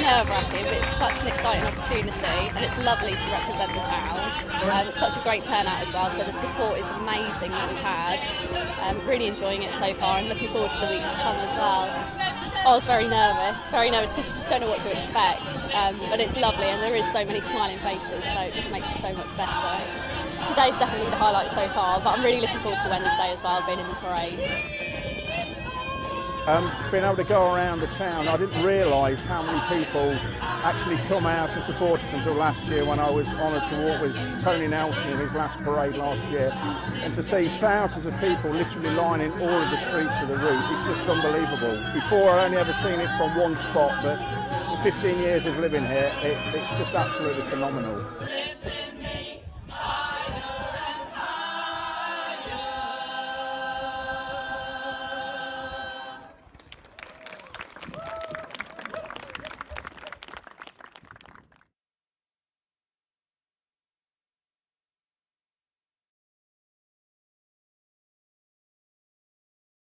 nerve-wracking, but it's such an exciting opportunity, and it's lovely to represent the town. Such a great turnout as well, so the support is amazing that we've had. Really enjoying it so far, and looking forward to the weeks to come as well. I was very nervous because you just don't know what to expect, but it's lovely, and there is so many smiling faces, so it just makes it so much better. Today's definitely the highlight so far, but I'm really looking forward to Wednesday as well, being in the parade. Being able to go around the town, I didn't realise how many people actually come out and support us until last year, when I was honoured to walk with Tony Nelson in his last parade last year, and to see thousands of people literally lining all of the streets of the route is just unbelievable. Before, I'd only ever seen it from one spot, but in 15 years of living here, it's just absolutely phenomenal.